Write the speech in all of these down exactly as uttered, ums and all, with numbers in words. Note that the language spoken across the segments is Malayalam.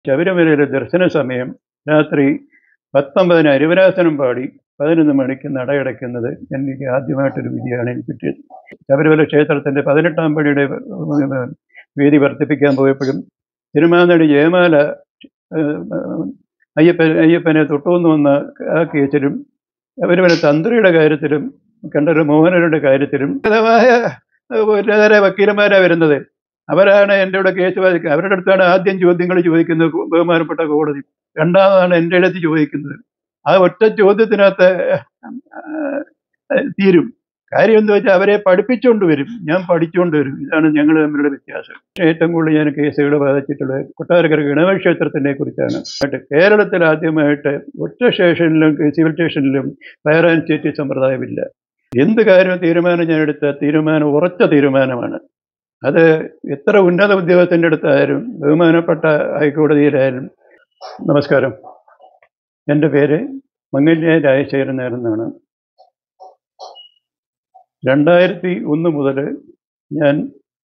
ശബരിമലയിലെ ദർശന സമയം രാത്രി പത്തൊമ്പതിന് അരിവരാസനം പാടി പതിനൊന്ന് മണിക്ക് നടയടയ്ക്കുന്നത് എനിക്ക് ആദ്യമായിട്ടൊരു വിധിയാണ് എനിക്ക് കിട്ടിയത്. ശബരിമല ക്ഷേത്രത്തിൻ്റെ പതിനെട്ടാം പടിയുടെ വീതി വർദ്ധിപ്പിക്കാൻ പോയപ്പോഴും തിരുമാനടി ജയമാല അയ്യപ്പ അയ്യപ്പനെ തൊട്ടുവന്നു വന്ന ആ കേസിലും ശബരിമല തന്ത്രിയുടെ കാര്യത്തിലും കണ്ടൊരു മോഹനരുടെ കാര്യത്തിലും വിധമായ വളരെ വക്കീലന്മാരാണ് വരുന്നത്. അവരാണ് എൻ്റെ ഇവിടെ കേസ് വാദിക്കുന്നത്. അവരുടെ അടുത്താണ് ആദ്യം ചോദ്യങ്ങൾ ചോദിക്കുന്നത് ബഹുമാനപ്പെട്ട കോടതി. രണ്ടാമതാണ് എൻ്റെ അടുത്ത് ചോദിക്കുന്നത്. ആ ഒറ്റ ചോദ്യത്തിനകത്ത് തീരും. കാര്യം എന്താ വെച്ചാൽ അവരെ പഠിപ്പിച്ചുകൊണ്ട് വരും, ഞാൻ പഠിച്ചുകൊണ്ട് വരും. ഇതാണ് ഞങ്ങൾ തമ്മിലുള്ള വ്യത്യാസം. ഏറ്റവും കൂടുതൽ ഞാൻ കേസുകൾ വാദിച്ചിട്ടുള്ളത് കൊട്ടാരക്കര ഗണപതി ക്ഷേത്രത്തിനെ കുറിച്ചാണ്. കേരളത്തിൽ ആദ്യമായിട്ട് ഒറ്റ സ്റ്റേഷനിലും സിവിൽ സ്റ്റേഷനിലും ഫയർ ആൻഡ് സേഫ്റ്റി സമ്പ്രദായമില്ല. എന്ത് കാര്യം തീരുമാനം ഞാൻ എടുത്ത തീരുമാനം ഉറച്ച തീരുമാനമാണ്. അത് എത്ര ഉന്നത ഉദ്യോഗസ്ഥൻ്റെ അടുത്തായാലും ബഹുമാനപ്പെട്ട ഹൈക്കോടതിയിലായാലും. നമസ്കാരം, എൻ്റെ പേര് മംഗല്യ രാജശേഖരൻ നായർ എന്നാണ്. രണ്ടായിരത്തി ഒന്ന് മുതൽ ഞാൻ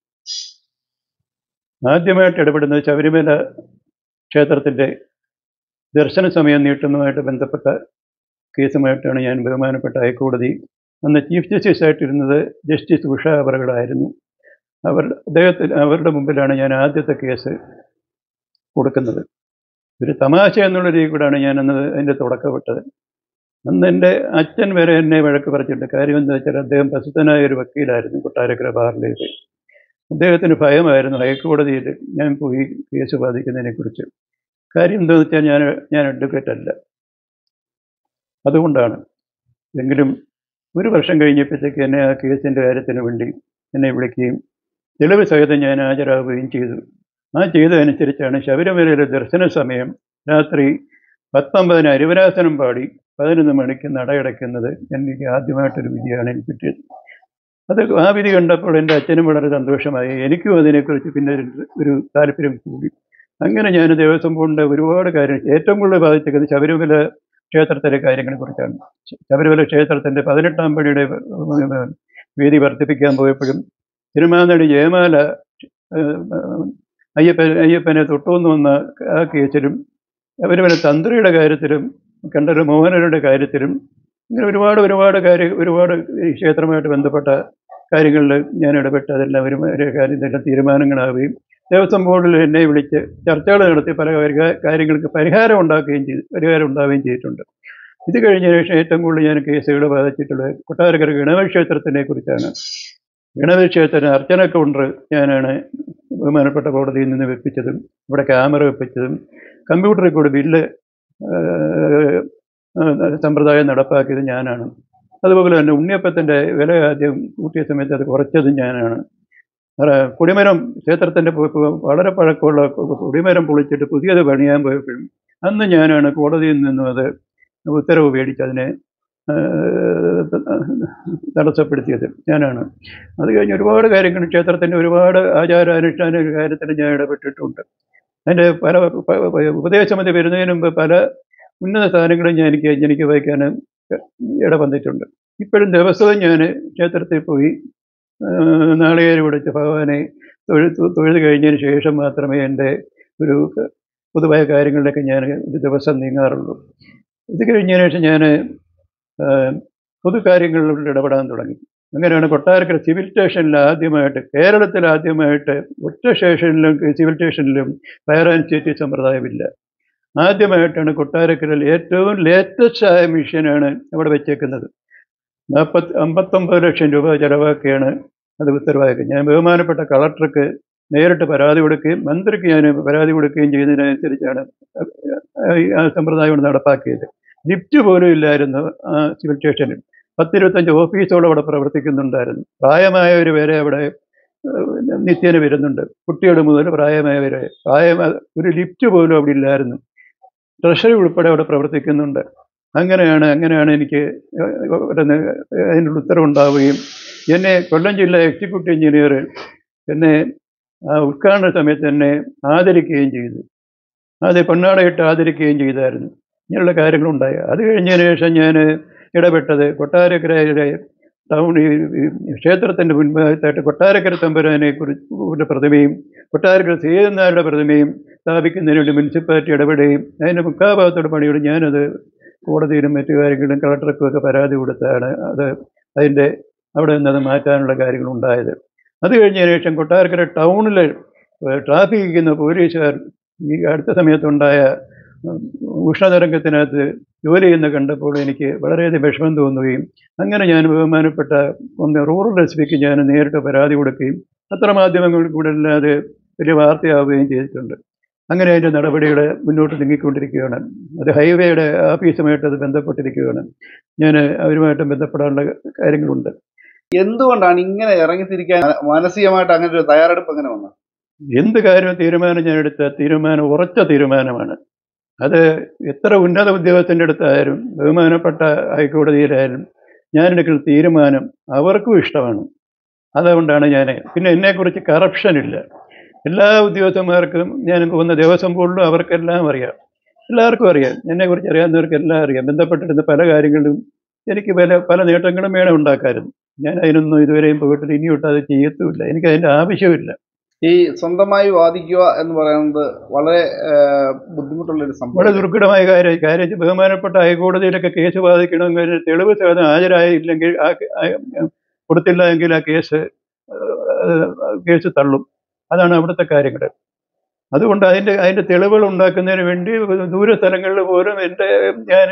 ആദ്യമായിട്ട് ഇടപെടുന്നത് ശബരിമല ക്ഷേത്രത്തിൻ്റെ ദർശന സമയം നീട്ടുന്നതുമായിട്ട് ബന്ധപ്പെട്ട കേസുമായിട്ടാണ്. ഞാൻ ബഹുമാനപ്പെട്ട ഹൈക്കോടതി അന്ന് ചീഫ് ജസ്റ്റിസ് ആയിട്ടിരുന്നത് ജസ്റ്റിസ് ഉഷ അവറുകളായിരുന്നു. അവർ അദ്ദേഹത്തിന് അവരുടെ മുമ്പിലാണ് ഞാൻ ആദ്യത്തെ കേസ് കൊടുക്കുന്നത്. ഒരു തമാശ എന്നുള്ള രീതി കൂടെയാണ് ഞാൻ അന്ന് അതിൻ്റെ തുടക്കമിട്ടത്. അന്ന് എൻ്റെ അച്ഛൻ വരെ എന്നെ വഴക്ക് പറഞ്ഞിട്ടുണ്ട്. കാര്യം എന്താ വെച്ചാൽ അദ്ദേഹം പ്രസിദ്ധനായ ഒരു വക്കീലായിരുന്നു കൊട്ടാരക്കര ബാറിലേക്ക്. അദ്ദേഹത്തിന് ഭയമായിരുന്നു ഹൈക്കോടതിയിൽ ഞാൻ പോയി കേസ് വാദിക്കുന്നതിനെക്കുറിച്ച്. കാര്യം എന്താണെന്ന് വെച്ചാൽ ഞാൻ ഞാൻ അഡ്വക്കേറ്റ് അല്ല, അതുകൊണ്ടാണ്. എങ്കിലും ഒരു വർഷം കഴിഞ്ഞപ്പോഴത്തേക്ക് എന്നെ ആ കേസിൻ്റെ കാര്യത്തിന് വേണ്ടി എന്നെ വിളിക്കുകയും തെളിവ് സഹിതം ഞാൻ ഹാജരാകുകയും ചെയ്തു. ആ ചെയ്തതനുസരിച്ചാണ് ശബരിമലയിലെ ദർശന സമയം രാത്രി പത്തൊമ്പതിന് അരിവരാസനം പാടി പതിനൊന്ന് മണിക്ക് നടയടയ്ക്കുന്നത് എനിക്ക് ആദ്യമായിട്ടൊരു വിധിയാണ് എനിക്ക് കിട്ടിയത്. അത് ആ വിധി കണ്ടപ്പോൾ എൻ്റെ അച്ഛനും വളരെ സന്തോഷമായി. എനിക്കും അതിനെക്കുറിച്ച് പിന്നെ ഒരു താല്പര്യം കൂടി. അങ്ങനെ ഞാൻ ദേവസ്വം ബോർഡിൻ്റെ ഒരുപാട് കാര്യം ഏറ്റവും കൂടുതൽ ബാധിച്ചത് ശബരിമല ക്ഷേത്രത്തിലെ കാര്യങ്ങളെക്കുറിച്ചാണ്. ശബരിമല ക്ഷേത്രത്തിൻ്റെ പതിനെട്ടാം പടിയുടെ വീതി വർദ്ധിപ്പിക്കാൻ പോയപ്പോഴും തിരുമാനടി ജയമാല അയ്യപ്പ അയ്യപ്പനെ തൊട്ടുവന്നു വന്ന ആ കേസിലും ശബരിമല തന്ത്രിയുടെ കാര്യത്തിലും കണ്ടൊരു മോഹനരുടെ കാര്യത്തിലും ഇങ്ങനെ ഒരുപാട് ഒരുപാട് കാര്യം ഒരുപാട് ഈ ക്ഷേത്രമായിട്ട് ബന്ധപ്പെട്ട കാര്യങ്ങളിൽ ഞാൻ ഇടപെട്ട് അതെല്ലാം ഒരു കാര്യം തന്നെ തീരുമാനങ്ങളാവുകയും ദേവസ്വം ബോർഡിൽ എന്നെ വിളിച്ച് ചർച്ചകൾ നടത്തി പല കാര്യങ്ങൾക്ക് പരിഹാരം ഉണ്ടാക്കുകയും ചെയ്തു പരിഹാരം ഉണ്ടാവുകയും ചെയ്തിട്ടുണ്ട്. ഇത് കഴിഞ്ഞതിന് ശേഷം ഏറ്റവും കൂടുതൽ ഞാൻ കേസുകൾ ബാധിച്ചിട്ടുള്ളത് കൊട്ടാരക്കര ഗണപതി ക്ഷേത്രത്തിനെ കുറിച്ചാണ്. ഗണപതി ക്ഷേത്രത്തിന് അർച്ചന കൗണ്ടർ ഞാനാണ് ബഹുമാനപ്പെട്ട കോടതിയിൽ നിന്ന് വെപ്പിച്ചതും ഇവിടെ ക്യാമറ വെപ്പിച്ചതും കമ്പ്യൂട്ടറിൽ കൂടി ബില്ല് സമ്പ്രദായം നടപ്പാക്കിയത് ഞാനാണ്. അതുപോലെ തന്നെ ഉണ്ണിയപ്പത്തിൻ്റെ വില ആദ്യം കൂട്ടിയ സമയത്ത് അത് കുറച്ചതും ഞാനാണ്. കൊടിമരം ക്ഷേത്രത്തിൻ്റെ വളരെ പഴക്കമുള്ള കൊടിമരം പൊളിച്ചിട്ട് പുതിയത് പണിയാൻ പോയപ്പോഴും അന്ന് ഞാനാണ് കോടതിയിൽ നിന്നും അത് ഉത്തരവ് മേടിച്ച് അതിനെ തടസ്സപ്പെടുത്തിയത് ഞാനാണ്. അത് കഴിഞ്ഞ് ഒരുപാട് കാര്യങ്ങൾ ക്ഷേത്രത്തിൻ്റെ ഒരുപാട് ആചാരാനുഷ്ഠാന കാര്യത്തിൽ ഞാൻ ഇടപെട്ടിട്ടുണ്ട്. അതിൻ്റെ പല ഉപദേശസമിതി വരുന്നതിന് മുമ്പ് പല ഉന്നത സ്ഥാനങ്ങളും ഞാൻ എനിക്ക് എനിക്ക് വഹിക്കാൻ ഇടവന്നിട്ടുണ്ട്. ഇപ്പോഴും ദിവസവും ഞാൻ ക്ഷേത്രത്തിൽ പോയി നാളികേരം ഉടച്ച് ഭഗവാനെ തൊഴു തൊഴുത് കഴിഞ്ഞതിന് ശേഷം മാത്രമേ എൻ്റെ ഒരു പൊതുവായ കാര്യങ്ങളിലൊക്കെ ഞാൻ ഒരു ദിവസം നീങ്ങാറുള്ളൂ. ഇത് കഴിഞ്ഞതിന് ശേഷം ഞാൻ പൊതുകാര്യങ്ങളിൽ ഇടപെടാൻ തുടങ്ങി. അങ്ങനെയാണ് കൊട്ടാരക്കര സിവിൽ സ്റ്റേഷനിൽ ആദ്യമായിട്ട് കേരളത്തിൽ ആദ്യമായിട്ട് ഒറ്റ സ്റ്റേഷനിലും സിവിൽ സ്റ്റേഷനിലും ഫയർ ആൻഡ് സേഫ്റ്റി സമ്പ്രദായമില്ല. ആദ്യമായിട്ടാണ് കൊട്ടാരക്കരയിൽ ഏറ്റവും ലേറ്റസ്റ്റ് ആയ മിഷനാണ് അവിടെ വെച്ചേക്കുന്നത്. നാൽപ്പത്തി അമ്പത്തൊമ്പത് ലക്ഷം രൂപ ചിലവാക്കിയാണ് അത് ഉത്തരവാദിക്കുന്നത്. ഞാൻ ബഹുമാനപ്പെട്ട കളക്ടർക്ക് നേരിട്ട് പരാതി കൊടുക്കുകയും മന്ത്രിക്ക് ഞാൻ പരാതി കൊടുക്കുകയും ചെയ്യുന്നതിനനുസരിച്ചാണ് ആ സമ്പ്രദായം നടപ്പാക്കിയത്. ലിഫ്റ്റ് പോലും ഇല്ലായിരുന്നു ആ സിവിൽ സ്റ്റേഷനിൽ. പത്തിരുപത്തഞ്ച് ഓഫീസുകൾ അവിടെ പ്രവർത്തിക്കുന്നുണ്ടായിരുന്നു. പ്രായമായവർ വരെ അവിടെ നിത്യേന വരുന്നുണ്ട്, കുട്ടികൾ മുതൽ പ്രായമായവരെ. പ്രായം ഒരു ലിഫ്റ്റ് പോലും അവിടെ ഇല്ലായിരുന്നു. ട്രഷറി ഉൾപ്പെടെ അവിടെ പ്രവർത്തിക്കുന്നുണ്ട്. അങ്ങനെയാണ് അങ്ങനെയാണ് എനിക്ക് അതിനുള്ള ഉത്തരവുണ്ടാവുകയും എന്നെ കൊല്ലം ജില്ലാ എക്സിക്യൂട്ടീവ് എഞ്ചിനീയർ എന്നെ ആ ഉദ്ഘാടന സമയത്ത് എന്നെ ആദരിക്കുകയും ചെയ്തു. അത് പൊന്നാടയിട്ട് ആദരിക്കുകയും ചെയ്തായിരുന്നു. ഇങ്ങനെയുള്ള കാര്യങ്ങളുണ്ടായി. അത് കഴിഞ്ഞതിന് ശേഷം ഞാൻ ഇടപെട്ടത് കൊട്ടാരക്കരയിലെ ടൗൺ ഈ ക്ഷേത്രത്തിൻ്റെ മുൻഭാഗത്തായിട്ട് കൊട്ടാരക്കര തമ്പുരാനെ കുറിച്ച് പ്രതിമയും കൊട്ടാരക്കര സീതനാരുടെ പ്രതിമയും സ്ഥാപിക്കുന്നതിന് വേണ്ടി മുനിസിപ്പാലിറ്റി ഇടപെടുകയും അതിൻ്റെ മുക്കാഭാഗത്തോട് പണിയോട് ഞാനത് കോടതിയിലും മറ്റു കാര്യങ്ങളിലും കളക്ടർക്കും ഒക്കെ പരാതി കൊടുത്താണ് അത് അതിൻ്റെ അവിടെ നിന്നത് മാറ്റാനുള്ള കാര്യങ്ങളുണ്ടായത്. അത് കഴിഞ്ഞതിന് ശേഷം കൊട്ടാരക്കര ടൗണിൽ ട്രാഫിക് ഇരിക്കുന്ന പോലീസുകാർ ഈ അടുത്ത സമയത്തുണ്ടായ ഉഷ്ണതരംഗത്തിനകത്ത് ജോലി ചെയ്യുന്ന കണ്ടപ്പോൾ എനിക്ക് വളരെയധികം വിഷമം തോന്നുകയും അങ്ങനെ ഞാൻ ബഹുമാനപ്പെട്ട ഒന്ന് റൂറൽ എസ് പിക്ക് ഞാൻ നേരിട്ട് പരാതി കൊടുക്കുകയും പത്രമാധ്യമങ്ങളിൽ കൂടെ അല്ലാതെ വലിയ വാർത്തയാവുകയും ചെയ്തിട്ടുണ്ട്. അങ്ങനെ അതിൻ്റെ നടപടികൾ മുന്നോട്ട് നീങ്ങിക്കൊണ്ടിരിക്കുകയാണ്. അത് ഹൈവേയുടെ ഓഫീസുമായിട്ട് അത് ബന്ധപ്പെട്ടിരിക്കുകയാണ്. ഞാൻ അവരുമായിട്ട് ബന്ധപ്പെടാനുള്ള കാര്യങ്ങളുണ്ട്. എന്തുകൊണ്ടാണ് ഇങ്ങനെ ഇറങ്ങിത്തിരിക്കാൻ മാനസികമായിട്ട് അങ്ങനെ ഒരു തയ്യാറെടുപ്പ് അങ്ങനെ വന്നത്? എന്ത് കാര്യം തീരുമാനം ഞാൻ എടുത്ത തീരുമാനം ഉറച്ച തീരുമാനമാണ്. അത് എത്ര ഉന്നത ഉദ്യോഗസ്ഥൻ്റെ അടുത്തായാലും ബഹുമാനപ്പെട്ട ഹൈക്കോടതിയിലായാലും ഞാനെടുക്കുന്ന തീരുമാനം അവർക്കും ഇഷ്ടമാണ്. അതുകൊണ്ടാണ് ഞാൻ പിന്നെ എന്നെക്കുറിച്ച് കറപ്ഷനില്ല. എല്ലാ ഉദ്യോഗസ്ഥന്മാർക്കും ഞാൻ പോകുന്ന ദേവസ്വം ബോർഡിലും അവർക്കെല്ലാം അറിയാം, എല്ലാവർക്കും അറിയാം. എന്നെക്കുറിച്ച് അറിയാവുന്നവർക്കെല്ലാം അറിയാം. ബന്ധപ്പെട്ടിരുന്ന പല കാര്യങ്ങളിലും എനിക്ക് പല പല നേട്ടങ്ങളും വേണം ഉണ്ടാക്കാമായിരുന്നു. ഞാൻ അതിനൊന്നും ഇതുവരെയും പോയിട്ട് ഇനിയൊട്ട് അത് ചെയ്യത്തുമില്ല. എനിക്കതിൻ്റെ ആവശ്യമില്ല. ഈ സ്വന്തമായി വാദിക്കുക എന്ന് പറയുന്നത് വളരെ ബുദ്ധിമുട്ടുള്ളൊരു സംഭവം, വളരെ ദുർഘടമായ കാര്യം. കാര്യം ബഹുമാനപ്പെട്ട ഹൈക്കോടതിയിലൊക്കെ കേസ് വാദിക്കണമെങ്കിൽ തെളിവ് സഹിതം ഹാജരായില്ലെങ്കിൽ ആ കൊടുത്തില്ല എങ്കിൽ ആ കേസ് കേസ് തള്ളും. അതാണ് അവിടുത്തെ കാര്യങ്ങൾ. അതുകൊണ്ട് അതിൻ്റെ അതിൻ്റെ തെളിവുകൾ ഉണ്ടാക്കുന്നതിന് വേണ്ടി ദൂര സ്ഥലങ്ങളിൽ പോലും എൻ്റെ ഞാൻ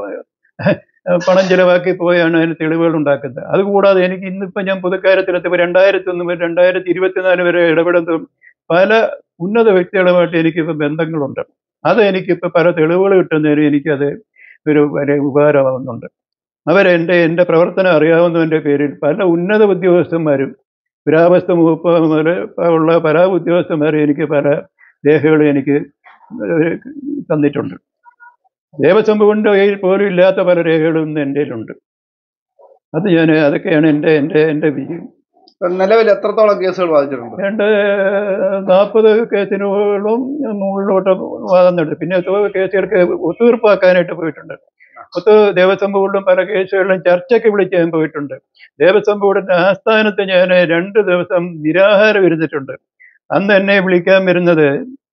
പണം ചിലവാക്കി പോയാണ് അതിന് തെളിവുകൾ ഉണ്ടാക്കുന്നത്. അതുകൂടാതെ എനിക്ക് ഇന്നിപ്പോൾ ഞാൻ പുതുക്കാര്യത്തിലെത്തിയപ്പോൾ രണ്ടായിരത്തി ഒന്ന് മുതൽ രണ്ടായിരത്തി ഇരുപത്തിനാല് വരെ ഇടപെടുന്നതും പല ഉന്നത വ്യക്തികളുമായിട്ട് എനിക്കിപ്പോൾ ബന്ധങ്ങളുണ്ട്. അത് എനിക്കിപ്പോൾ പല തെളിവുകൾ കിട്ടുന്നതിന് എനിക്കത് ഒരു വലിയ ഉപകാരമാകുന്നുണ്ട്. അവരെൻ്റെ എൻ്റെ പ്രവർത്തനം അറിയാവുന്നതിൻ്റെ പേരിൽ പല ഉന്നത ഉദ്യോഗസ്ഥന്മാരും പുരാവസ്തു വകുപ്പ് മുതൽ ഉള്ള പല ഉദ്യോഗസ്ഥന്മാരും എനിക്ക് പല രേഖകളും എനിക്ക് തന്നിട്ടുണ്ട്. ദേവസ്വം ബോർഡിൻ്റെ കയ്യിൽ പോലും ഇല്ലാത്ത പല രേഖകളും ഇന്ന് എൻ്റെ കയ്യിലുണ്ട്. അത് ഞാൻ അതൊക്കെയാണ് എൻ്റെ എൻ്റെ എൻ്റെ വിജയം. നിലവിൽ എത്രത്തോളം കേസുകൾ വാദിച്ചിട്ടുണ്ട്? രണ്ട് നാൽപ്പത് കേസിനോളം മുകളിലോട്ട് വാദം നടത്തി. പിന്നെ കേസുകൾക്ക് ഒത്തുതീർപ്പാക്കാനായിട്ട് പോയിട്ടുണ്ട്. ഒത്തു ദേവസ്വം ബോർഡിലും പല കേസുകളിലും ചർച്ചയ്ക്ക് വിളിച്ച് ഞാൻ പോയിട്ടുണ്ട്. ദേവസ്വം ബോർഡിൻ്റെ ആസ്ഥാനത്ത് ഞാൻ രണ്ട് ദിവസം നിരാഹാരം ഇരുന്നിട്ടുണ്ട്. അന്ന് എന്നെ വിളിക്കാൻ വരുന്നത്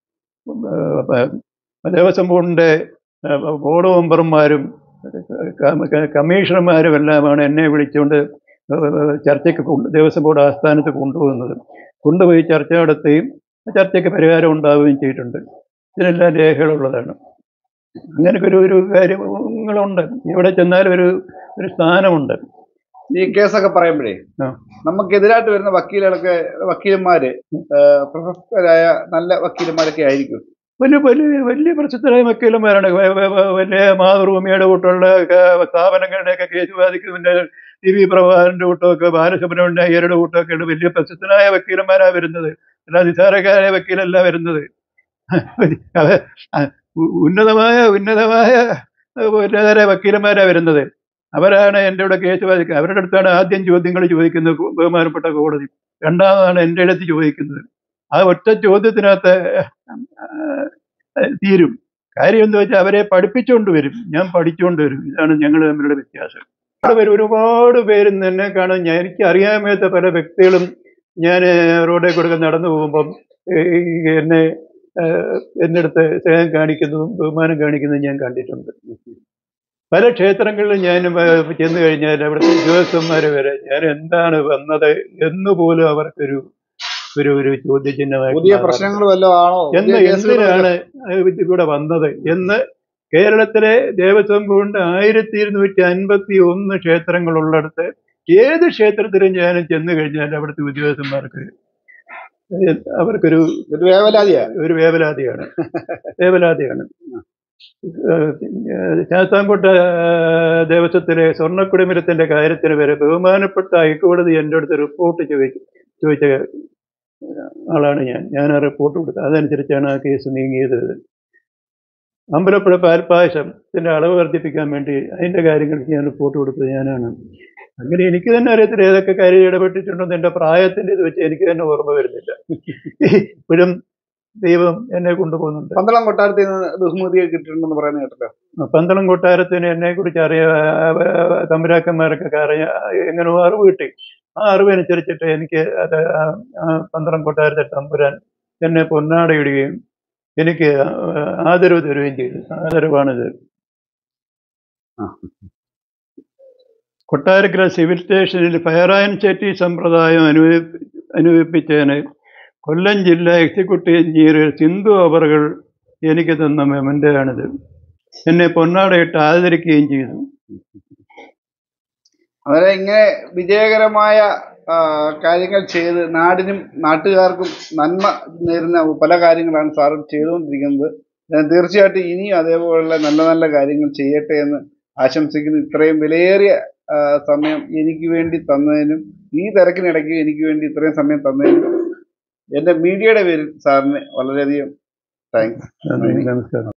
ദേവസ്വം ബോർഡിൻ്റെ ബോർഡ് മെമ്പർമാരും കമ്മീഷണർമാരും എല്ലാമാണ് എന്നെ വിളിച്ചുകൊണ്ട് ചർച്ചയ്ക്ക് കൊണ്ട് ദേവസ്വം ബോർഡ് ആസ്ഥാനത്ത് കൊണ്ടുപോകുന്നത്. കൊണ്ടുപോയി ചർച്ച നടത്തുകയും ചർച്ചയ്ക്ക് പരിഹാരം ഉണ്ടാവുകയും ചെയ്തിട്ടുണ്ട്. ഇതിനെല്ലാം രേഖകളുള്ളതാണ്. അങ്ങനെയൊക്കെ ഒരു ഒരു കാര്യങ്ങളുണ്ട്. ഇവിടെ ചെന്നാലും ഒരു ഒരു സ്ഥാനമുണ്ട്. ഈ കേസൊക്കെ പറയുമ്പോഴേ നമുക്കെതിരായിട്ട് വരുന്ന വക്കീലുകളൊക്കെ വക്കീലന്മാര് പ്രശസ്തരായ നല്ല വക്കീലന്മാരൊക്കെ ആയിരിക്കും. വലിയ വലിയ വലിയ പ്രസിദ്ധരായ വക്കീലന്മാരാണ്. വലിയ മാതൃഭൂമിയുടെ കൂട്ടുള്ള സ്ഥാപനങ്ങളുടെയൊക്കെ കേസ് വാദിക്കുന്നതിൻ്റെ ടി വി പ്രഭാകരൻ്റെ കൂട്ടമൊക്കെ ബാലസുബ്രഹ്മണ്യ അയ്യരുടെ കൂട്ടമൊക്കെയാണ് വലിയ പ്രസിദ്ധനായ വക്കീലന്മാരാണ് വരുന്നത്. അല്ല നിസാരക്കാരായ വക്കീലല്ല വരുന്നത്. ഉന്നതമായ ഉന്നതമായ ഉന്നതരായ വക്കീലന്മാരാണ് വരുന്നത്. അവരാണ് എൻ്റെ ഇവിടെ കേസ് വാദിക്കുക. അവരുടെ അടുത്താണ് ആദ്യം ചോദ്യങ്ങൾ ചോദിക്കുന്നത് ബഹുമാനപ്പെട്ട കോടതി. രണ്ടാമതാണ് എൻ്റെ അടുത്ത് ചോദിക്കുന്നത്. ആ ഒറ്റ ചോദ്യത്തിനകത്ത് തീരും. കാര്യം എന്താ വെച്ചാൽ അവരെ പഠിപ്പിച്ചുകൊണ്ട് വരും, ഞാൻ പഠിച്ചുകൊണ്ട് വരും. ഇതാണ് ഞങ്ങൾ തമ്മിലുള്ള വ്യത്യാസം. അവിടെ വരും ഒരുപാട് പേരും എന്നെ കാണും. ഞാൻ എനിക്ക് അറിയാൻ മേത്ത പല വ്യക്തികളും ഞാൻ റോഡിൽ കൂടെ നടന്നു പോകുമ്പം എന്നെ എൻ്റെ അടുത്ത് സ്നേഹം കാണിക്കുന്നതും ബഹുമാനം കാണിക്കുന്നതും ഞാൻ കണ്ടിട്ടുണ്ട്. പല ക്ഷേത്രങ്ങളിലും ഞാൻ ചെന്ന് കഴിഞ്ഞാൽ അവിടുത്തെ ഉദ്യോഗസ്ഥന്മാർ വരെ ഞാൻ എന്താണ് വന്നത് എന്നുപോലും അവർക്കൊരു ഒരു ഒരു ചോദ്യചിഹ്നമായി എന്ന് എന്തിനാണ് ഇവിടെ വന്നത് എന്ന് കേരളത്തിലെ ദേവസ്വം ബോർഡിന്റെ ആയിരത്തി ഇരുന്നൂറ്റി അൻപത്തി ഒന്ന് ക്ഷേത്രങ്ങളുള്ളിടത്ത് ഏത് ക്ഷേത്രത്തിലും ഞാൻ ചെന്ന് കഴിഞ്ഞാൽ അവിടുത്തെ ഉദ്യോഗസ്ഥന്മാർക്ക് അവർക്കൊരു വേവലാതിയാണ് ഒരു വേവലാതിയാണ് വേവലാതിയാണ് ശാസ്താംകോട്ട ദേവസ്വത്തിലെ സ്വർണ്ണക്കുടിമരത്തിന്റെ കാര്യത്തിന് വരെ ബഹുമാനപ്പെട്ട ഹൈക്കോടതി എൻ്റെ അടുത്ത് റിപ്പോർട്ട് ചോദിക്കും ചോദിച്ച ആളാണ് ഞാൻ ഞാൻ ആ റിപ്പോർട്ട് കൊടുത്തത്. അതനുസരിച്ചാണ് ആ കേസ് നീങ്ങിയത്. അമ്പലപ്പുഴ പാൽപ്പായസത്തിൻ്റെ അളവ് വർദ്ധിപ്പിക്കാൻ വേണ്ടി അതിൻ്റെ കാര്യങ്ങൾക്ക് ഞാൻ റിപ്പോർട്ട് കൊടുത്തത് ഞാനാണ്. അങ്ങനെ എനിക്ക് തന്നെ അറിയത്തില്ല ഏതൊക്കെ കാര്യം ഇടപെട്ടിട്ടുണ്ടെന്ന്. എൻ്റെ പ്രായത്തിൻ്റെ ഇത് വെച്ച് എനിക്ക് തന്നെ ഓർമ്മ വരുന്നില്ല. ഇപ്പോഴും ദൈവം എന്നെ കൊണ്ടുപോകുന്നുണ്ട്. പന്തളം കൊട്ടാരത്തിൽ നിന്ന് ബഹുമതിയെ കിട്ടിയിട്ടുണ്ടെന്ന് പറയുന്നത് കേട്ടല്ലോ. പന്തളം കൊട്ടാരത്തിന് എന്നെ കുറിച്ച് അറിയാ തമ്പുരാക്കന്മാർക്കൊക്കെ അറിയാ എങ്ങനെയോ അറിവ് കിട്ടി. ആ അറിവനുസരിച്ചിട്ട് എനിക്ക് അത് പന്തളം കൊട്ടാരത്തെ തമ്പുരാൻ എന്നെ പൊന്നാടയിടുകയും എനിക്ക് ആദരവ് തരുകയും ചെയ്തു. ആദരവാണിത്. കൊട്ടാരക്കര സിവിൽ സ്റ്റേഷനിൽ ഫയർ ആൻഡ് സേഫ്റ്റി സമ്പ്രദായം അനുഭവി അനുഭവിപ്പിച്ചതിന് കൊല്ലം ജില്ലാ എക്സിക്യൂട്ടീവ് എഞ്ചിനീയർ സിന്ധു അവറുകൾ എനിക്ക് തന്ന മെമൻ്റോയാണിത്. എന്നെ പൊന്നാടയിട്ട് ആദരിക്കുകയും ചെയ്തു. അവരെ ഇങ്ങനെ വിജയകരമായ കാര്യങ്ങൾ ചെയ്ത് നാടിനും നാട്ടുകാർക്കും നന്മ നേരുന്ന പല കാര്യങ്ങളാണ് സാർ ചെയ്തുകൊണ്ടിരിക്കുന്നത്. ഞാൻ തീർച്ചയായിട്ടും ഇനിയും അതേപോലുള്ള നല്ല നല്ല കാര്യങ്ങൾ ചെയ്യട്ടെ എന്ന് ആശംസിക്കുന്നു. ഇത്രയും വിലയേറിയ സമയം എനിക്ക് വേണ്ടി തന്നതിനും ഈ തിരക്കിനിടയ്ക്ക് എനിക്ക് വേണ്ടി ഇത്രയും സമയം തന്നതിനും എൻ്റെ മീഡിയയുടെ പേരിൽ സാറിന് വളരെയധികം താങ്ക്സ്. നമസ്കാരം.